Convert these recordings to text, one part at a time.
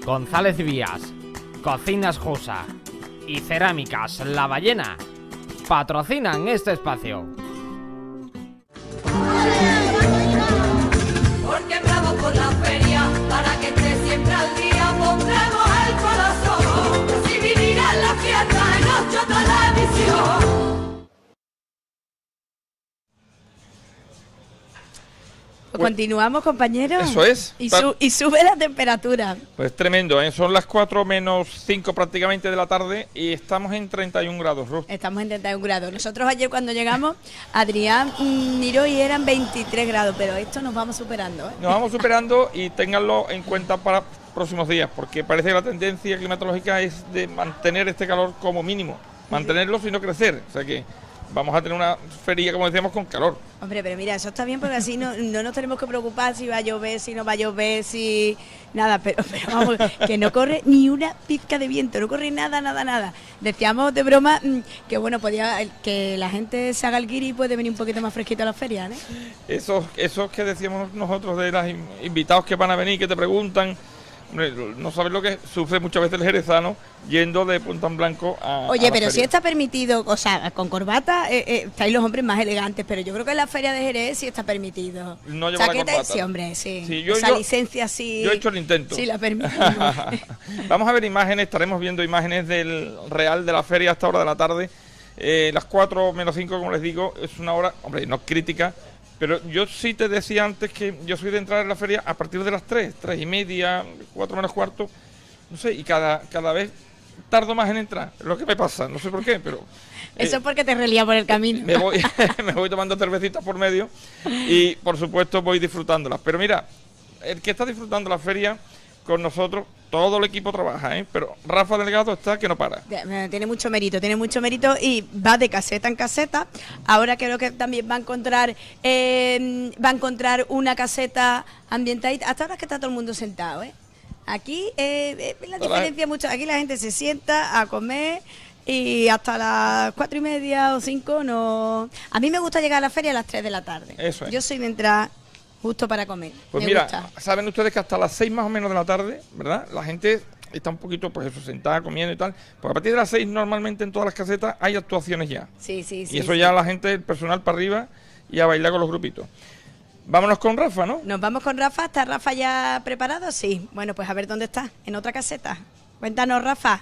González Vías, Cocinas Jusa y Cerámicas La Ballena patrocinan este espacio. Porque bravo por la feria, para que esté siempre al día, pondremos el corazón. Así vivirá la fiesta en 8 televisión. Continuamos, compañeros. Eso es. Y sube la temperatura. Pues tremendo, ¿eh? Son las 4 menos 5 prácticamente de la tarde y estamos en 31 grados, Ruth. Estamos en 31 grados. Nosotros ayer cuando llegamos, Adrián miró y eran 23 grados, pero esto nos vamos superando, ¿eh? Nos vamos superando y ténganlo en cuenta para próximos días, porque parece que la tendencia climatológica es de mantener este calor como mínimo, mantenerlo sin no crecer, o sea que vamos a tener una feria, como decíamos, con calor. Hombre, pero mira, eso está bien porque así no nos tenemos que preocupar si va a llover, si no va a llover, si... Nada, pero vamos, que no corre ni una pizca de viento, no corre nada. Decíamos de broma que bueno, que la gente se haga el guiri y puede venir un poquito más fresquito a la feria, ¿eh? Esos que decíamos nosotros de los invitados que van a venir, que te preguntan... No sabes lo que sufre muchas veces el jerezano yendo de Punta en Blanco a... Oye, a pero feria. si está permitido, o sea, con corbata estáis los hombres más elegantes, pero yo creo que en la feria de Jerez sí está permitido. No lleva la corbata. Sí, hombre, sí. Sí, Esa licencia sí. Yo he hecho el intento. Sí, la permitimos. Vamos a ver imágenes, estaremos viendo imágenes del Real de la feria a esta hora de la tarde. Las 4 menos 5, como les digo, es una hora, hombre, no crítica. Pero yo sí te decía antes que yo soy de entrar en la feria a partir de las 3 y media, 4 menos cuarto, no sé, y cada vez tardo más en entrar, es lo que me pasa, no sé por qué, pero... Eso es porque te relía por el camino. Me voy tomando cervecitas por medio y, por supuesto, voy disfrutándolas. Pero mira, el que está disfrutando la feria con nosotros, todo el equipo trabaja, ¿eh? Pero Rafa Delgado está que no para. Tiene mucho mérito y va de caseta en caseta. Ahora creo que también va a encontrar una caseta ambientalita. Hasta ahora es que está todo el mundo sentado, ¿eh? Aquí la diferencia mucho. Aquí la gente se sienta a comer y hasta las 4 y media o 5 no. A mí me gusta llegar a la feria a las 3 de la tarde. Eso es. Yo soy de entrar justo para comer. Pues me mira, gusta. saben ustedes que hasta las 6 más o menos de la tarde, ¿verdad? La gente está un poquito, pues eso, sentada, comiendo y tal. Pues a partir de las 6 normalmente en todas las casetas hay actuaciones ya. Sí. Y eso ya la gente, el personal para arriba y a bailar con los grupitos. Vámonos con Rafa, ¿no? Nos vamos con Rafa. ¿Está Rafa ya preparado? Sí. Bueno, pues a ver dónde está. En otra caseta. Cuéntanos, Rafa.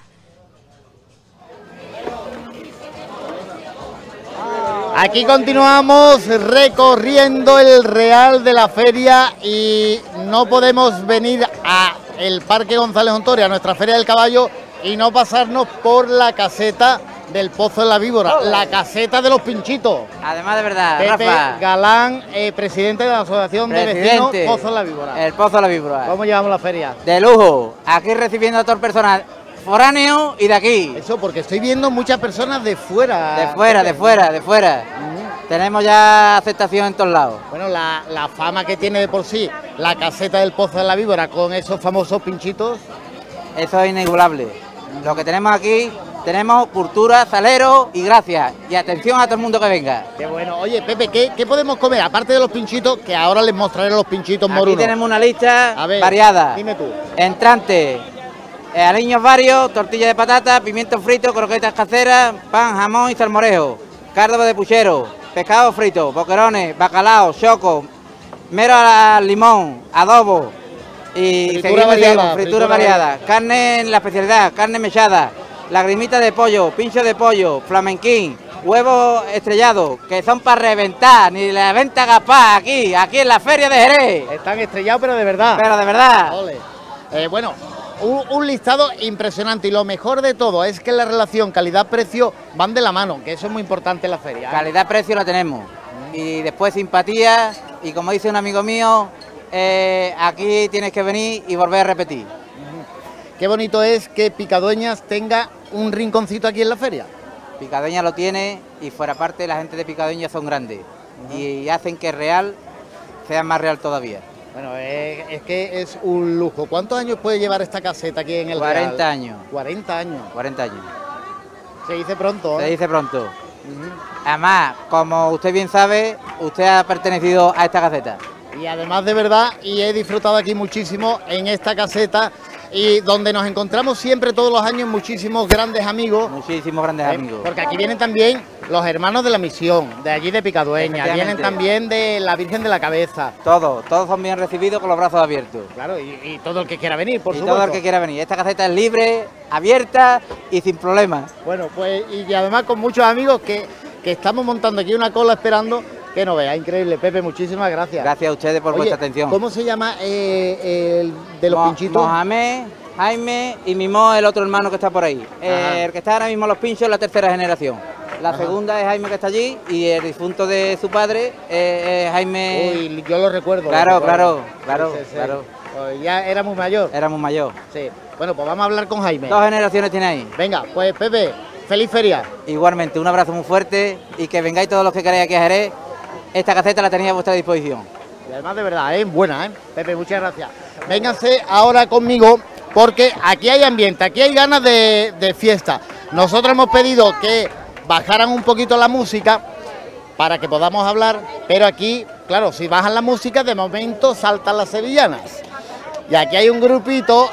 Aquí continuamos recorriendo el Real de la Feria y no podemos venir a el Parque González Ontoria, a nuestra Feria del Caballo, y no pasarnos por la caseta del Pozo de la Víbora, la caseta de los pinchitos. Además, de verdad, Pepe Rafa Galán, presidente de la Asociación de Vecinos Pozo de la Víbora. El Pozo de la Víbora. ¿Cómo llevamos la feria? De lujo, aquí recibiendo a todo el personal foráneo y de aquí. Eso, porque estoy viendo muchas personas de fuera. De fuera. Tenemos ya aceptación en todos lados. Bueno, la fama que tiene de por sí la caseta del Pozo de la Víbora con esos famosos pinchitos. Eso es inigualable. Lo que tenemos aquí, tenemos cultura, salero y gracias. Y atención a todo el mundo que venga. Qué bueno. Oye, Pepe, ¿qué podemos comer? Aparte de los pinchitos, que ahora les mostraré los pinchitos morunos. Aquí tenemos una lista A ver, variada. Dime tú. Entrante, aliños varios, tortilla de patata, pimiento frito, croquetas caseras, pan, jamón y salmorejo, cardo de puchero, pescado frito, boquerones, bacalao, choco, mero al limón, adobo y fritura variada, carne en la especialidad, carne mechada, lagrimita de pollo, pincho de pollo, flamenquín, huevos estrellados, que son para reventar, ni la venta gapá aquí en la feria de Jerez. Están estrellados, pero de verdad. Pero de verdad. Ole. Bueno, un listado impresionante y lo mejor de todo es que la relación calidad-precio van de la mano, que eso es muy importante en la feria. Calidad-precio la tenemos y después simpatía y como dice un amigo mío, aquí tienes que venir y volver a repetir. Qué bonito es que Picadueñas tenga un rinconcito aquí en la feria. Picadueñas lo tiene y fuera parte la gente de Picadueñas son grandes y hacen que Real sea más real todavía. Bueno, es que es un lujo. ¿Cuántos años puede llevar esta caseta aquí en el 40 Real? años. 40 años. 40 años. Se dice pronto, ¿eh? Se dice pronto. Además, como usted bien sabe, usted ha pertenecido a esta caseta. Y además de verdad, y he disfrutado aquí muchísimo en esta caseta y donde nos encontramos siempre todos los años muchísimos grandes amigos. Muchísimos grandes amigos. Porque aquí vienen también los hermanos de la misión, de allí de Picadueña, vienen Efectivamente. también de la Virgen de la Cabeza. Todos son bien recibidos con los brazos abiertos. Claro, y todo el que quiera venir, por Y supuesto. todo el que quiera venir. Esta caseta es libre, abierta y sin problemas. Bueno, pues y además con muchos amigos que estamos montando aquí una cola esperando que no vea. Increíble, Pepe, muchísimas gracias. Gracias a ustedes por Oye, vuestra atención. ¿Cómo se llama el de los pinchitos? Mohamed, Jaime y Mimó, el otro hermano que está por ahí. Ajá. El que está ahora mismo en los pinchos es la tercera generación. La Ajá. segunda es Jaime, que está allí, y el difunto de su padre es Jaime. Uy, yo lo recuerdo. Claro, lo recuerdo. claro. Pues ya era muy mayor. Era muy mayor. Sí. Bueno, pues vamos a hablar con Jaime. 2 generaciones tiene ahí. Venga, pues Pepe, feliz feria. Igualmente, un abrazo muy fuerte y que vengáis todos los que queráis aquí a Jerez. Esta caseta la tenéis a vuestra disposición. Y además de verdad, buena, Pepe, muchas gracias. Vénganse ahora conmigo porque aquí hay ambiente, aquí hay ganas de fiesta. Nosotros hemos pedido que bajaran un poquito la música para que podamos hablar, pero aquí, claro, si bajan la música, de momento saltan las sevillanas. Y aquí hay un grupito,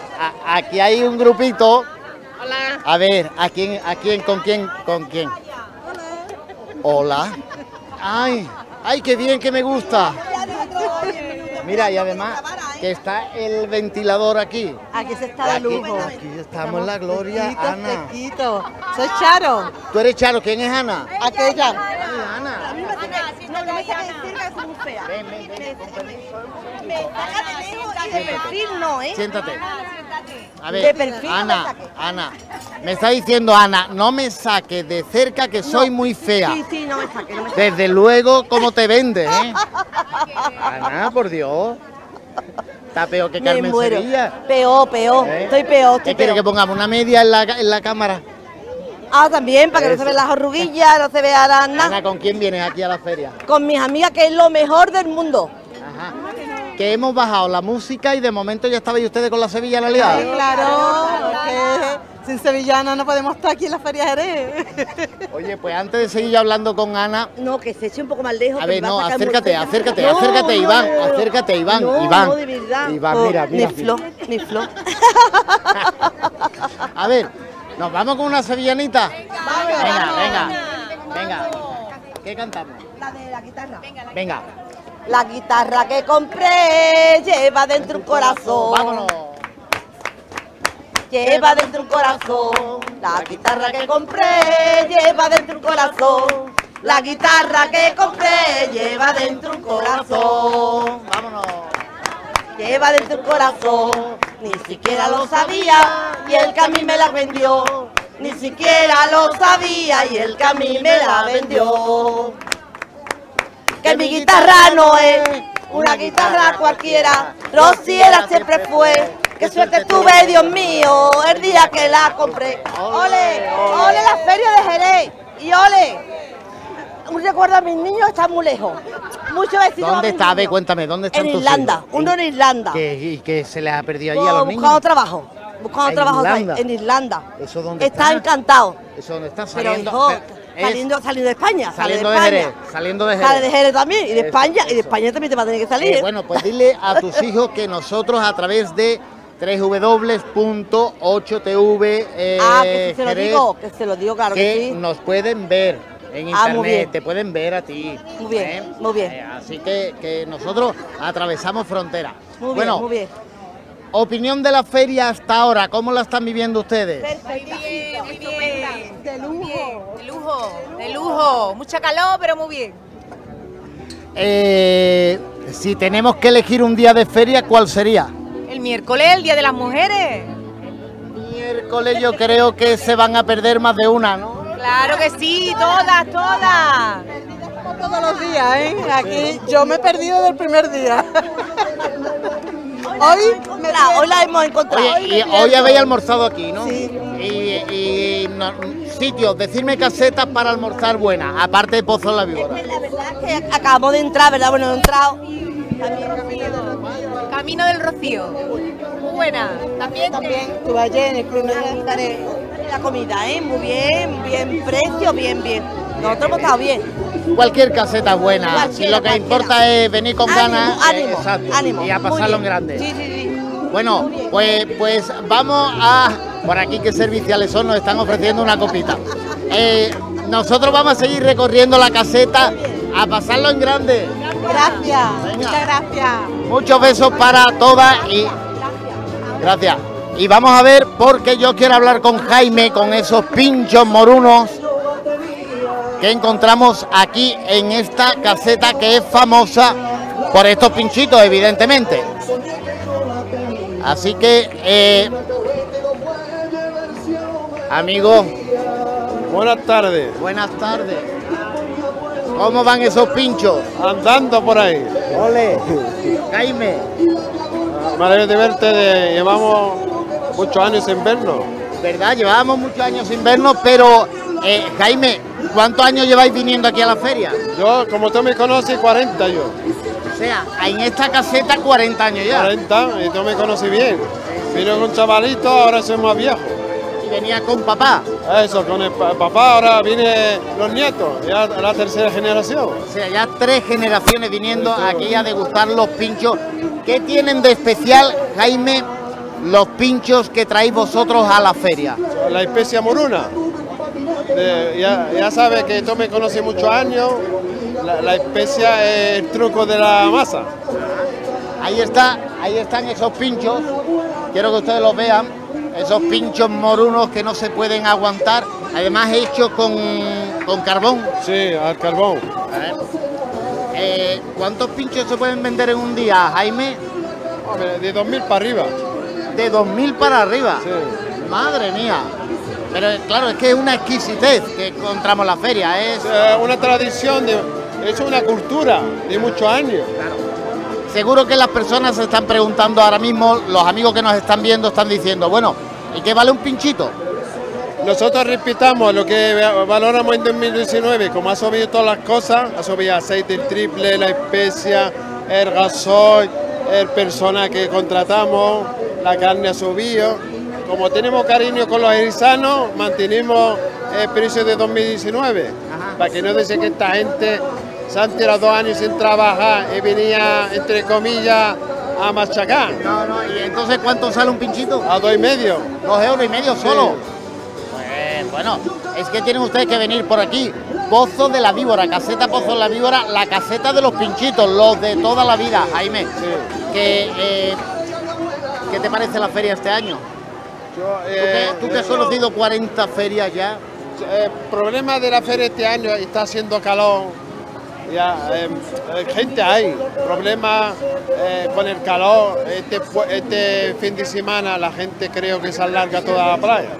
Hola. A ver, con quién? Hola. Ay, qué bien, que me gusta. Mira, y además que está el ventilador aquí. Aquí se está de lujo. Aquí estamos en la gloria, Ana. Fresquito. Soy Charo. Tú eres Charo, ¿quién es Ana? Aquella. Ay, Ana. No, no me saques de cerca, que soy muy fea. Ven, con permiso. Me saca de lejos y de perfil no, ¿eh? Siéntate. A De ver, perfil no me Ana, saques. Ana, me está diciendo Ana, no me saques de cerca que soy muy fea. Sí, no me saques, no me saques. Desde luego, ¿cómo te vendes, Ana, por Dios. Está peor que Me Carmen muero. Sevilla. Peor. ¿Eh? Estoy peor, ¿Qué estoy quiere que peor. pongamos una media en la cámara? Ah, también, para que no se Eso. vean las arruguillas, no se vea nada. Ana, ¿con quién vienes aquí a la feria? Con mis amigas, que es lo mejor del mundo. Ajá. Que hemos bajado la música y de momento ya estabais ustedes con la sevillana liada. Claro, porque sin sevillana no podemos estar aquí en la Feria Jerez. Oye, pues antes de seguir hablando con Ana, No, que se eche un poco más lejos. a que ver, me va no, sacar acércate, mucho. acércate, No, acércate, no, Iván, no, no. acércate, Iván, No, Iván. no, de verdad. Iván, Oh, mira. Ni flor. A ver, ¿nos vamos con una sevillanita? Venga. ¿Qué cantamos? La de la guitarra. Venga, La guitarra que compré lleva dentro un corazón. vámonos. Lleva dentro un corazón. La guitarra que compré lleva dentro un corazón. La guitarra que compré lleva dentro un corazón. Vámonos. Lleva dentro un corazón. Ni siquiera lo sabía y el que a mí me la vendió. Ni siquiera lo sabía y el que a mí me la vendió. Que mi guitarra no es una guitarra cualquiera, rociera siempre fue. Qué suerte tuve, Dios mío, el día que la compré. ¡Ole! ¡Ole la feria de Jerez! ¡Y ole! Un recuerdo a mis niños, está muy lejos. Muchos vecinos. ¿Dónde a mis está? A ver, niños. cuéntame, ¿dónde están En tus Irlanda, hijos? uno en Irlanda. ¿Y que se les ha perdido allí a los niños? Buscando trabajo. Buscando ¿En trabajo Irlanda? en Irlanda. ¿Eso dónde Está está? encantado. ¿Eso dónde está? Pero Saliendo, hijo, es- saliendo de España. saliendo de España. Jerez, saliendo de Jerez. Sale de Jerez también, y de Eso, España, y de eso. España también te va a tener que salir. Bueno, pues dile a tus hijos que nosotros a través de www.8tv Que se lo Jerez, digo, que se lo digo, claro que, que sí. nos pueden ver en Muy internet, bien. te pueden ver a ti. Muy bien, muy bien. Así que nosotros atravesamos fronteras. Muy Bueno, bien, muy bien. opinión de la feria hasta ahora, ¿cómo la están viviendo ustedes? De lujo. Mucha calor, pero muy bien. Si tenemos que elegir un día de feria, ¿cuál sería? El miércoles, el Día de las Mujeres. Miércoles yo creo que se van a perder más de una, ¿no? Claro que sí, todas. Todos los días, ¿eh? Aquí yo me he perdido del primer día. Hoy la hemos encontrado. Oye, y hoy habéis almorzado aquí, ¿no? Sí. Sitios, decirme casetas para almorzar buenas, aparte de Pozo en la Víbora. La verdad es que acabamos de entrar, ¿verdad? Bueno, he entrado. Camino del Rocío. Muy buena. También. Tu valle en el club La comida, ¿eh? Muy bien, bien precio, bien. Nosotros hemos estado bien. Cualquier caseta es buena. Cualquiera, Si lo que cualquiera. importa es venir con ganas, Ánimo, exacto, ánimo. y a Muy pasarlo en bien. grande. Sí, sí, sí. Bueno, pues vamos a... Por aquí qué serviciales son, nos están ofreciendo una copita. Nosotros vamos a seguir recorriendo la caseta a pasarlo en grande. Gracias, Venga. muchas gracias. Muchos besos para todas y... Gracias. Y vamos a ver, porque yo quiero hablar con Jaime, con esos pinchos morunos que encontramos aquí en esta caseta que es famosa por estos pinchitos, evidentemente. Así que, amigo, Buenas tardes, buenas tardes. ¿Cómo van esos pinchos? andando por ahí. Ole, Jaime. Me alegro de verte, llevamos muchos años sin vernos. ¿Verdad? Llevábamos muchos años sin vernos, pero Jaime, ¿cuántos años lleváis viniendo aquí a la feria? Yo, como tú me conoces, 40 yo. O sea, en esta caseta 40 años ya. 40, y tú me conoces bien. Vino con un chavalito, ahora soy más viejo. Y venía con papá. Eso, con el papá, ahora vienen los nietos, ya la tercera generación. O sea, ya 3 generaciones viniendo aquí a degustar los pinchos. ¿Qué tienen de especial, Jaime, los pinchos que traéis vosotros a la feria? La especie moruna. Ya sabes que tú me conoces muchos años, la especie es el truco de la masa. Ahí están esos pinchos. Quiero que ustedes los vean. Esos pinchos morunos que no se pueden aguantar. Además hechos con carbón. Sí, al carbón. ¿Cuántos pinchos se pueden vender en un día, Jaime? Hombre, de 2000 para arriba. De 2000 para arriba. Sí. Madre mía. Pero claro, es que es una exquisitez que encontramos en la feria. Es Una tradición, es una cultura de muchos años. seguro que las personas se están preguntando ahora mismo, los amigos que nos están viendo están diciendo, bueno, ¿y qué vale un pinchito? Nosotros repitamos lo que valoramos en 2019, como ha subido todas las cosas, ha subido aceite el triple, la especia, el gasoil, el personal que contratamos, la carne ha subido. Como tenemos cariño con los erizanos, mantenemos el precio de 2019, para que no dice que esta gente se han tirado 2 años sin trabajar y venía, entre comillas, a machacar. No, y entonces ¿cuánto sale un pinchito? A 2,5. 2,5 € solo. Bueno, es que tienen ustedes que venir por aquí. Pozo de la Víbora, caseta Pozo de la Víbora, la caseta de los pinchitos, los de toda la vida, Jaime. Sí. ¿Qué te parece la feria este año? ¿Tú que has conocido 40 ferias ya? El problema de la feria este año está haciendo calor. Ya, gente hay, problemas con el calor. Este fin de semana la gente creo que se alarga toda la playa.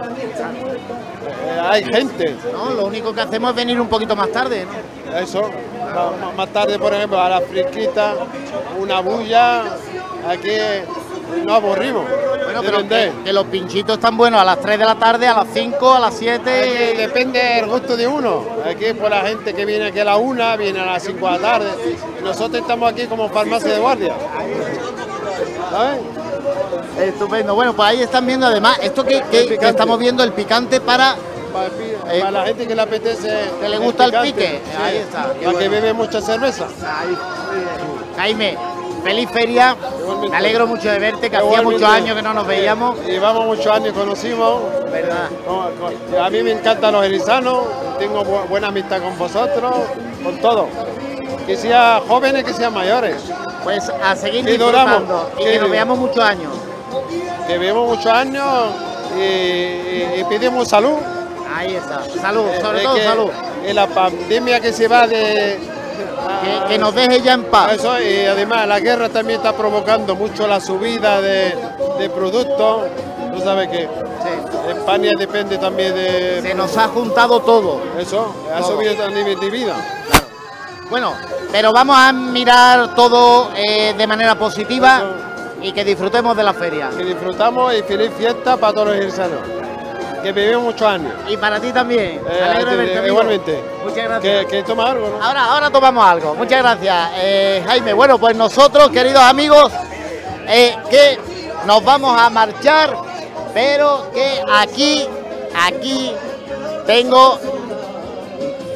Hay gente. No, lo único que hacemos es venir un poquito más tarde, ¿no? Eso, más tarde, por ejemplo, a la fresquita, una bulla, aquí no aburrimos. Bueno, de pero vender. que los pinchitos están buenos a las 3 de la tarde, a las 5, a las 7. Aquí depende del gusto de uno. Aquí por la gente que viene aquí a la 1, viene a las 5 de la tarde. Nosotros estamos aquí como farmacia de guardia. ¿Sabes? Estupendo. Bueno, pues ahí están viendo además esto que estamos viendo, el picante para Para la gente que le apetece. que le gusta el picante, pique. sí. Ahí está. Qué Para que bueno. bebe mucha cerveza. Jaime, feliz feria. Me alegro mucho de verte, que hacía Igualmente. muchos años que no nos veíamos. Llevamos muchos años conocimos. ¿Verdad? A mí me encantan los erizanos, tengo buena amistad con vosotros, con todo. Que sean jóvenes, que sean mayores. Pues a seguir Y duramos. disfrutando y Sí. que nos veamos muchos años. Que vivimos muchos años y pedimos salud. Ahí está. Salud, sobre todo que salud. En la pandemia que se va de... Que nos deje ya en paz. Eso, y además la guerra también está provocando mucho la subida de productos. Tú sabes que España depende también de... Se nos ha juntado todo. Eso, ha Todo. subido el nivel de vida. Bueno, pero vamos a mirar todo de manera positiva y que disfrutemos de la feria. Que disfrutamos y feliz fiesta para todos los erizanos. Que vivimos muchos años. Y para ti también. Me alegro de verte, amigo. Igualmente. Muchas gracias. Que toma algo, ¿no? Ahora tomamos algo. Muchas gracias, Jaime. Bueno, pues nosotros, queridos amigos, que nos vamos a marchar, pero que aquí tengo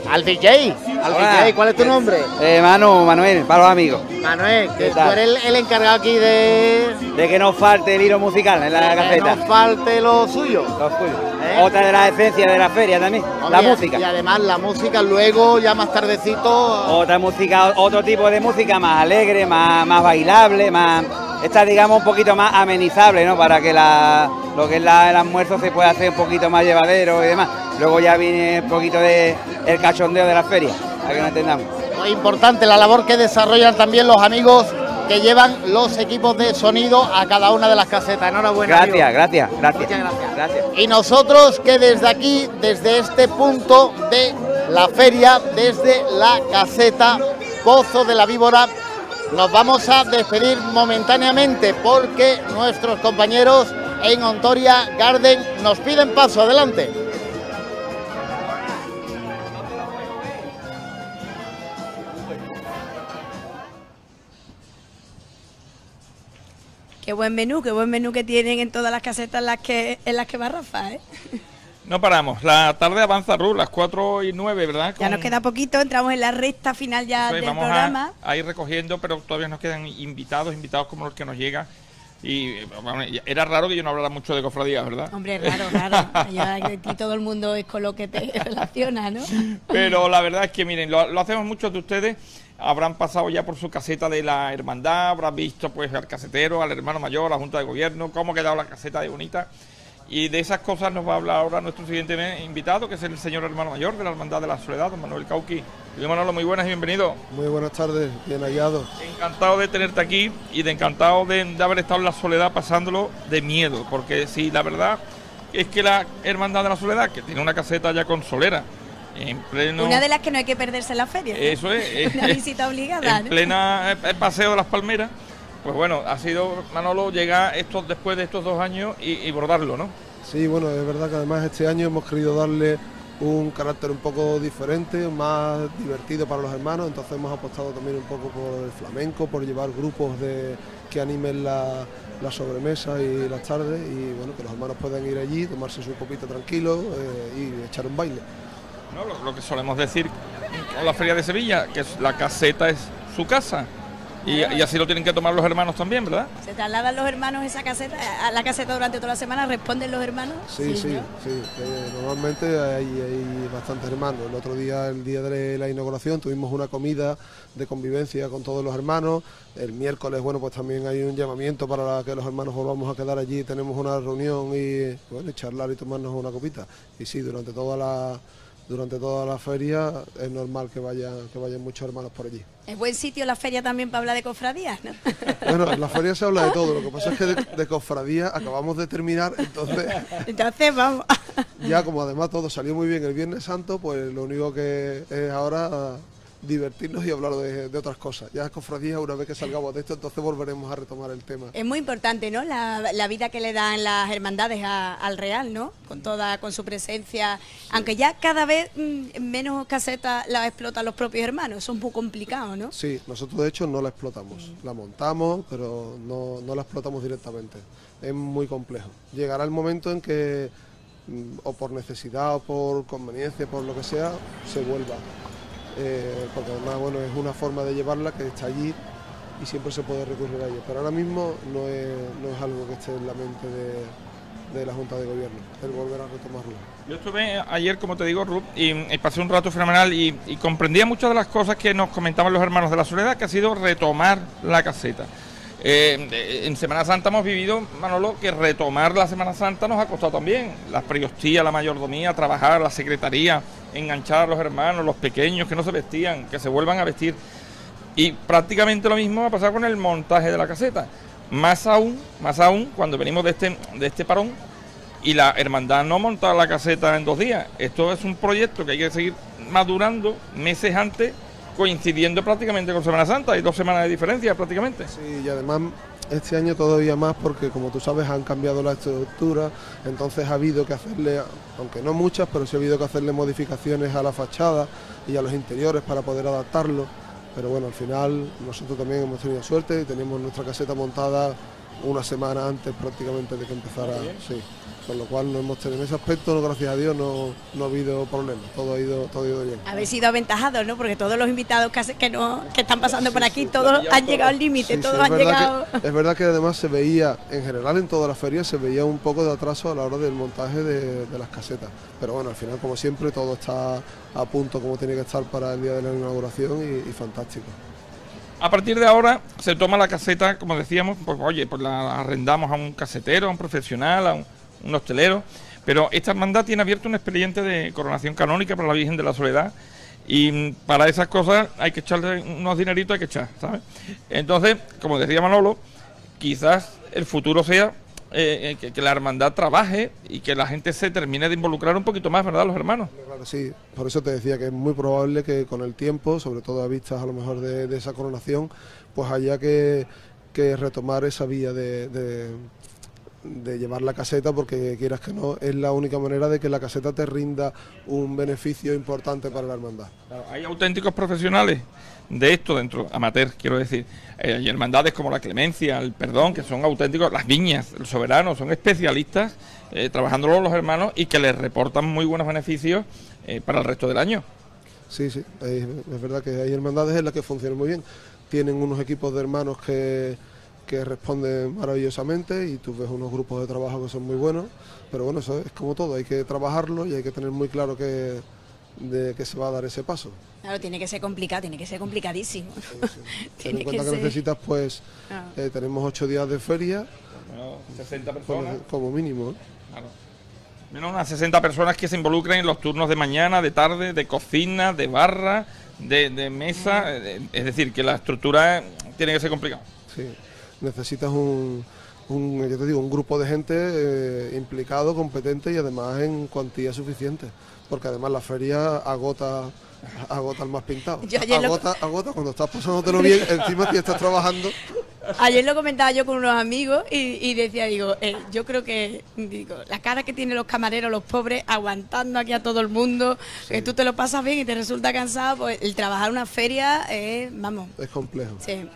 al DJ. ¿Cuál es tu nombre? Manuel, para los amigos. Manuel, que tú eres el encargado aquí de que no falte el hilo musical en la caseta. Que no falte lo suyo. Otra de las esencias de la feria también, la música. Y además la música luego, ya más tardecito... Otra música, otro tipo de música más alegre, más bailable, esta digamos un poquito más amenizable, ¿no? Para que lo que es el almuerzo se pueda hacer un poquito más llevadero y demás. Luego ya viene un poquito de el cachondeo de la feria, para que nos entendamos. Muy importante la labor que desarrollan también los amigos que llevan los equipos de sonido a cada una de las casetas. Enhorabuena. Gracias. Muchas gracias. Y nosotros que desde aquí, desde este punto de la feria, desde la caseta Pozo de la Víbora, nos vamos a despedir momentáneamente porque nuestros compañeros en Ontoria Garden nos piden paso. Adelante. Qué buen menú que tienen en todas las casetas en las que va Rafa, ¿eh? No paramos, la tarde avanza, Ruth, las 4:09, ¿verdad? Ya nos queda poquito, entramos en la recta final ya del programa. A ir recogiendo, pero todavía nos quedan invitados como los que nos llegan. Y bueno, era raro que yo no hablara mucho de cofradías, ¿verdad? Hombre, raro. Aquí todo el mundo es con lo que te relaciona, ¿no? Pero la verdad es que, miren, lo hacemos muchos de ustedes. Habrán pasado ya por su caseta de la hermandad, habrán visto pues al casetero, al hermano mayor, a la Junta de Gobierno, cómo ha quedado la caseta de bonita. Y de esas cosas nos va a hablar ahora nuestro siguiente invitado, que es el señor hermano mayor de la Hermandad de la Soledad, don Manuel Cauqui. Manolo, muy buenas y bienvenido. Muy buenas tardes, bien hallado. Encantado de tenerte aquí y encantado de haber estado en la Soledad pasándolo de miedo, porque sí, la verdad es que la Hermandad de la Soledad, que tiene una caseta ya con solera, en pleno... Una de las que no hay que perderse en la feria, ¿no? Eso es. Una visita obligada, en ¿no? plena paseo de las palmeras. Pues bueno, ha sido, Manolo, llegar después de estos 2 años y bordarlo, ¿no? Sí, bueno, es verdad que además este año hemos querido darle un carácter un poco diferente, más divertido para los hermanos, entonces hemos apostado también un poco por el flamenco, por llevar grupos que animen la sobremesa y las tardes, y bueno, que los hermanos puedan ir allí, tomarse su copita tranquilo y echar un baile. No, lo que solemos decir con la Feria de Sevilla, que la caseta es su casa. Y así lo tienen que tomar los hermanos también, ¿verdad? ¿Se trasladan los hermanos a la caseta durante toda la semana? ¿Responden los hermanos? Sí. Normalmente hay bastantes hermanos. El otro día, el día de la inauguración, tuvimos una comida de convivencia con todos los hermanos. El miércoles, bueno, pues también hay un llamamiento para que los hermanos volvamos a quedar allí. Tenemos una reunión y, bueno, charlar y tomarnos una copita. Y sí, durante toda la feria es normal que vayan muchos hermanos por allí. Es buen sitio la feria también para hablar de cofradías, ¿no? Bueno, en la feria se habla de todo, lo que pasa es que de cofradías acabamos de terminar, entonces vamos. Ya como además todo salió muy bien el Viernes Santo, pues lo único que es ahora divertirnos y hablar de otras cosas. Ya cofradías, una vez que salgamos de esto, entonces volveremos a retomar el tema. Es muy importante, ¿no? La vida que le dan las hermandades al Real, ¿no? Con su presencia, aunque ya cada vez menos casetas las explotan los propios hermanos, eso es muy complicado, ¿no? Sí, nosotros de hecho no la explotamos, la montamos, pero no la explotamos directamente. Es muy complejo. Llegará el momento en que, o por necesidad o por conveniencia, por lo que sea, se vuelva. Porque además, bueno, es una forma de llevarla que está allí y siempre se puede recurrir a ello, pero ahora mismo no es algo que esté en la mente de la Junta de Gobierno, el volver a retomarlo. Yo estuve ayer, como te digo, Ruth, y pasé un rato fenomenal y comprendía muchas de las cosas que nos comentaban los hermanos de la Soledad, que ha sido retomar la caseta. En Semana Santa hemos vivido, Manolo, que retomar la Semana Santa nos ha costado también. La priostía, la mayordomía, trabajar, la secretaría, enganchar a los hermanos, los pequeños que no se vestían, que se vuelvan a vestir. Y prácticamente lo mismo va a pasar con el montaje de la caseta. Más aún cuando venimos de este parón y la hermandad no monta la caseta en 2 días. Esto es un proyecto que hay que seguir madurando meses antes, coincidiendo prácticamente con Semana Santa. Hay 2 semanas de diferencia prácticamente. Sí, y además este año todavía más porque, como tú sabes, han cambiado la estructura, entonces ha habido que hacerle, aunque no muchas, pero sí ha habido que hacerle modificaciones a la fachada y a los interiores para poder adaptarlo. Pero bueno, al final nosotros también hemos tenido suerte y tenemos nuestra caseta montada una semana antes prácticamente de que empezara, sí. Con lo cual no hemos tenido en ese aspecto, no, gracias a Dios, no ha habido problemas, todo ha ido bien. Habéis sido aventajados, ¿no? Porque todos los invitados que están pasando por aquí, todos han llegado al límite, Sí, todos han llegado. Es verdad que además se veía, en general en todas las ferias, se veía un poco de atraso a la hora del montaje de las casetas. Pero bueno, al final, como siempre, todo está a punto como tiene que estar para el día de la inauguración y fantástico. A partir de ahora se toma la caseta, como decíamos, pues oye, pues la arrendamos a un casetero, a un profesional, a un hostelero, pero esta hermandad tiene abierto un expediente de coronación canónica para la Virgen de la Soledad y para esas cosas hay que echarle unos dineritos, hay que echar, ¿sabes? Entonces, como decía Manolo, quizás el futuro sea que la hermandad trabaje y que la gente se termine de involucrar un poquito más, ¿verdad, los hermanos? Claro, sí, por eso te decía que es muy probable que con el tiempo, sobre todo a vistas a lo mejor de esa coronación, pues haya que retomar esa vía de llevar la caseta, porque quieras que no, es la única manera de que la caseta te rinda un beneficio importante para la hermandad. Claro, hay auténticos profesionales de esto dentro, amateur, quiero decir, hay hermandades como la Clemencia, el Perdón, que son auténticos, las Viñas, el Soberano, son especialistas trabajándolo los hermanos y que les reportan muy buenos beneficios para el resto del año. Sí, es verdad que hay hermandades en las que funcionan muy bien, tienen unos equipos de hermanos que responden maravillosamente y tú ves unos grupos de trabajo que son muy buenos, pero bueno, eso es como todo, hay que trabajarlo y hay que tener muy claro que se va a dar ese paso. Claro, tiene que ser complicado, tiene que ser complicadísimo. Sí. Ten en cuenta que necesitas, pues, tenemos 8 días de feria, bueno, 60 personas. Como mínimo. Claro. Menos unas 60 personas que se involucren en los turnos de mañana, de tarde, de cocina, de barra, de mesa, es decir, que la estructura tiene que ser complicada. Sí. Necesitas un grupo de gente implicado, competente y además en cuantía suficiente, porque además la feria agota al más pintado. Agota cuando estás pasándotelo bien, encima que estás trabajando. Ayer lo comentaba yo con unos amigos y decía, yo creo que la cara que tienen los camareros, los pobres, aguantando aquí a todo el mundo, sí. Que tú te lo pasas bien y te resulta cansado, pues el trabajar una feria es complejo. Sí.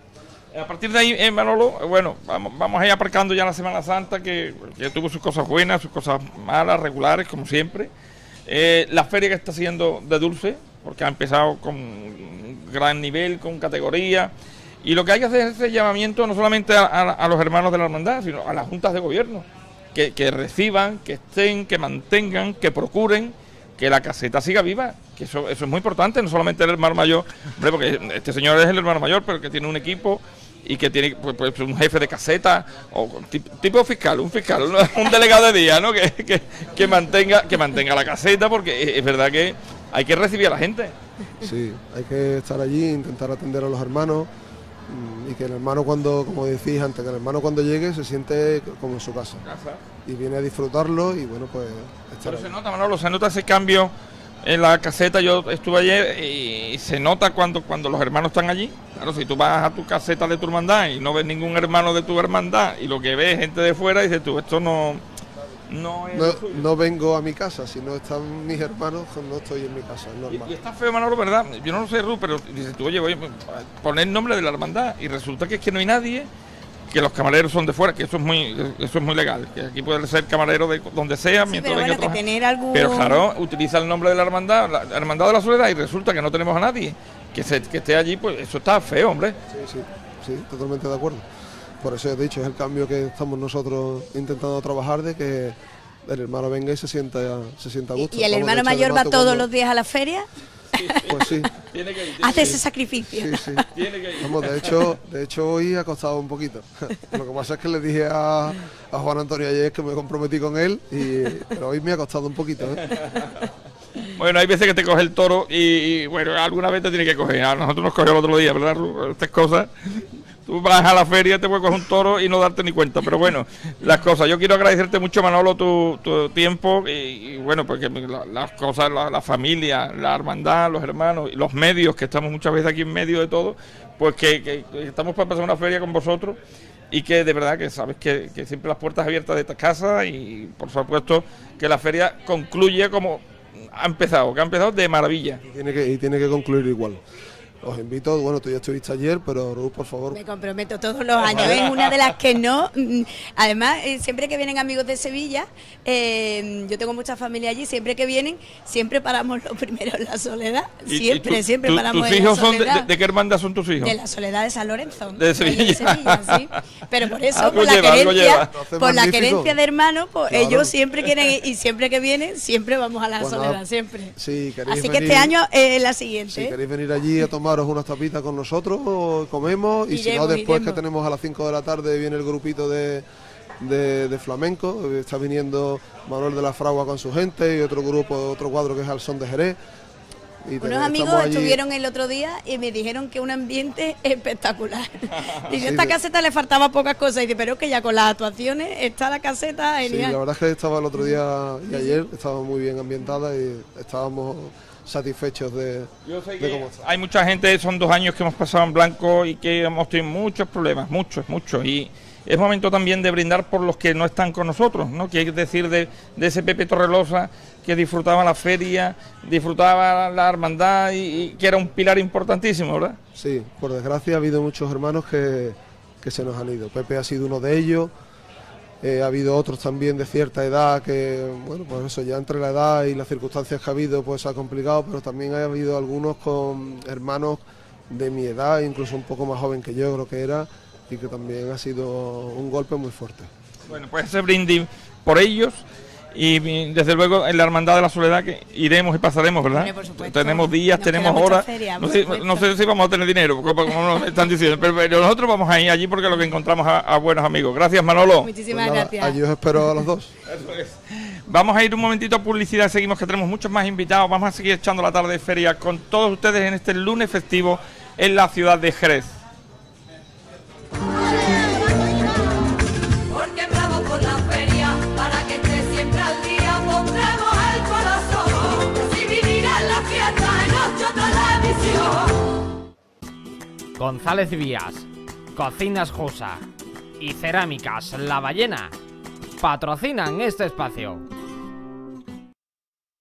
A partir de ahí, Manolo, bueno, vamos a ir aparcando ya la Semana Santa, que tuvo sus cosas buenas, sus cosas malas, regulares, como siempre. La feria que está siendo de dulce, porque ha empezado con gran nivel, con categoría. Y lo que hay que hacer es ese llamamiento no solamente a los hermanos de la hermandad, sino a las juntas de gobierno, que reciban, que estén, que mantengan, que procuren que la caseta siga viva, que eso es muy importante, no solamente el hermano mayor, hombre, porque este señor es el hermano mayor, pero que tiene un equipo y que tiene pues un jefe de caseta o tipo fiscal, un delegado de día, ¿no? que mantenga la caseta, porque es verdad que hay que recibir a la gente. Sí, hay que estar allí, intentar atender a los hermanos y que el hermano como decís antes, que el hermano cuando llegue se siente como en su casa y viene a disfrutarlo y bueno, pues pero se nota, Manolo, se nota ese cambio en la caseta. Yo estuve ayer y se nota cuando los hermanos están allí. Claro, si tú vas a tu caseta de tu hermandad y no ves ningún hermano de tu hermandad y lo que ves es gente de fuera, dices tú, esto no vengo a mi casa, si no están mis hermanos, no estoy en mi casa, es normal. Y está feo, Manolo, ¿verdad? Yo no lo sé, Ru, pero dices tú, oye, voy a poner el nombre de la hermandad y resulta que es que no hay nadie, que los camareros son de fuera, que eso es muy legal, que aquí puede ser camarero de donde sea, mientras venga otro. Pero claro, utiliza el nombre de la hermandad de la Soledad, y resulta que no tenemos a nadie que esté allí, pues eso está feo, hombre. Sí, totalmente de acuerdo. Por eso he dicho, es el cambio que estamos nosotros intentando trabajar, de que el hermano venga y se sienta a gusto. ¿Y el hermano mayor va todos los días a la feria? Pues sí. Tiene que ir. Hace ese sacrificio. Sí. Tiene que ir. Vamos, de hecho hoy ha costado un poquito. Lo que pasa es que le dije a Juan Antonio ayer que me comprometí con él, pero hoy me ha costado un poquito. Bueno, hay veces que te coge el toro y bueno, alguna vez te tiene que coger. A nosotros nos cogió el otro día, ¿verdad? Estas cosas. Tú vas a la feria, te puedes coger un toro y no darte ni cuenta, pero bueno, las cosas. Yo quiero agradecerte mucho, Manolo, tu tiempo y bueno, porque las cosas, la familia, la hermandad, los hermanos y los medios, que estamos muchas veces aquí en medio de todo, pues que estamos para pasar una feria con vosotros y que de verdad que sabes que siempre las puertas abiertas de esta casa y por supuesto que la feria concluye como que ha empezado de maravilla. Y tiene que concluir igual. os invito, bueno, tú ya estuviste ayer, pero Ruth, por favor. Me comprometo todos los años, es una de las que no. Además, siempre que vienen amigos de Sevilla, yo tengo mucha familia allí, siempre que vienen, siempre paramos lo primero en La Soledad. Siempre paramos en La Soledad. ¿Tus hijos de qué hermandad son tus hijos? De La Soledad de San Lorenzo. De Sevilla. De Sevilla, sí. Pero por eso, por la querencia de hermanos, pues claro, ellos siempre quieren, y siempre que vienen, siempre vamos a La Soledad, siempre. Sí, así que este año es la siguiente. Si queréis venir allí a tomaros unas tapitas con nosotros, comemos, y si no, después que tenemos a las 5 de la tarde viene el grupito de flamenco, está viniendo Manuel de la Fragua con su gente y otro grupo, otro cuadro que es Al Son de Jerez. Y unos amigos estuvieron el otro día y me dijeron que un ambiente espectacular. Y a esta caseta le faltaba pocas cosas, y dice, pero es que ya con las actuaciones está la caseta genial. Sí, la verdad es que estaba el otro día y ayer, estaba muy bien ambientada y estábamos satisfechos de cómo está. Hay mucha gente, son 2 años que hemos pasado en blanco y que hemos tenido muchos problemas, muchos, y es momento también de brindar por los que no están con nosotros, ¿no? Que hay que decir de ese Pepe Torrelosa que disfrutaba la feria, disfrutaba la hermandad y que era un pilar importantísimo, ¿verdad? Sí, por desgracia ha habido muchos hermanos que se nos han ido. Pepe ha sido uno de ellos. Ha habido otros también de cierta edad que, bueno, pues eso, ya entre la edad y las circunstancias que ha habido, pues se ha complicado, pero también ha habido algunos con hermanos de mi edad, incluso un poco más joven que yo creo que era, y que también ha sido un golpe muy fuerte. Bueno, pues ese brindis por ellos, y desde luego en la Hermandad de la Soledad que iremos y pasaremos, ¿verdad? Por supuesto. Tenemos días, tenemos horas, no sé si vamos a tener dinero, como nos están diciendo, pero nosotros vamos a ir allí porque lo que encontramos a buenos amigos. Gracias, Manolo. Muchísimas gracias. Allí os espero a los dos. Vamos a ir un momentito a publicidad, seguimos que tenemos muchos más invitados, vamos a seguir echando la tarde de feria con todos ustedes en este lunes festivo en la ciudad de Jerez. Porque bravo por la feria, para que esté siempre al día, pondremos el corazón, así vivirá la fiesta en 8 televisión. González Vías, Cocinas Josa y Cerámicas La Ballena patrocinan este espacio.